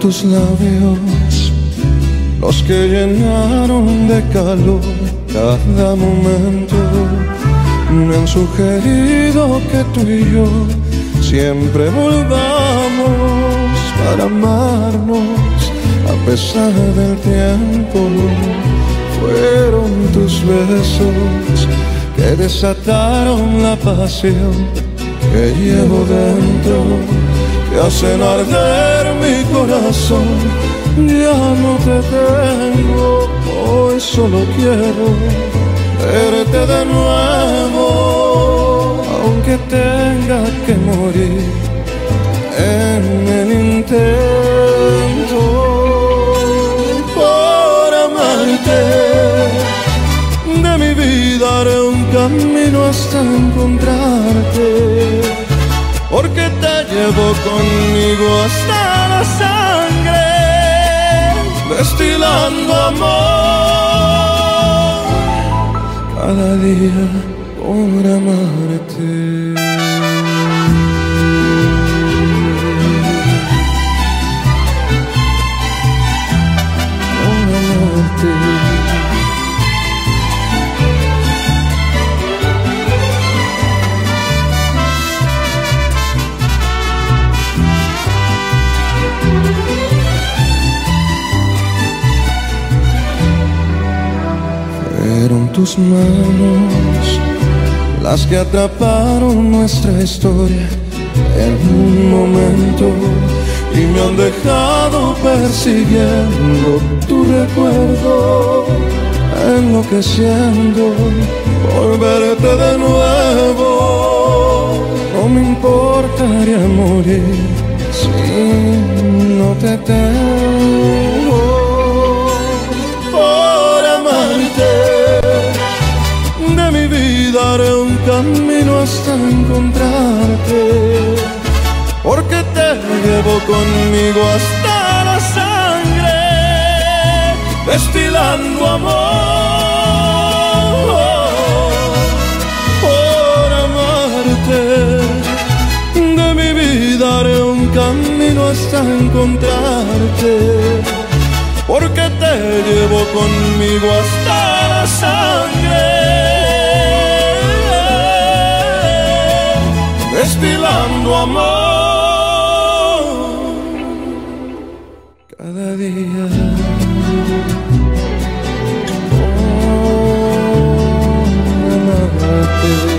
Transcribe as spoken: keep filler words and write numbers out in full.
tus labios, los que llenaron de calor cada momento, me han sugerido que tú y yo siempre volvamos para amarnos a pesar del tiempo. Fueron tus besos que desataron la pasión que llevo dentro, que hacen arder mi corazón. Ya no te tengo, hoy solo quiero verte de nuevo, aunque tenga que morir en el intento. Por amarte, de mi vida haré un camino hasta encontrarte, porque te llevo conmigo hasta la sangre, destilando amor cada día por amarte. Por amarte. Fueron tus manos las que atraparon nuestra historia en un momento y me han dejado persiguiendo tu recuerdo, enloqueciendo por verte de nuevo. No me importaría morir si no te tengo. De mi vida haré un camino hasta encontrarte, porque te llevo conmigo hasta la sangre, destilando amor. Por amarte, de mi vida haré un camino hasta encontrarte, porque te llevo conmigo hasta la sangre, destilando amor cada día. Por amarte.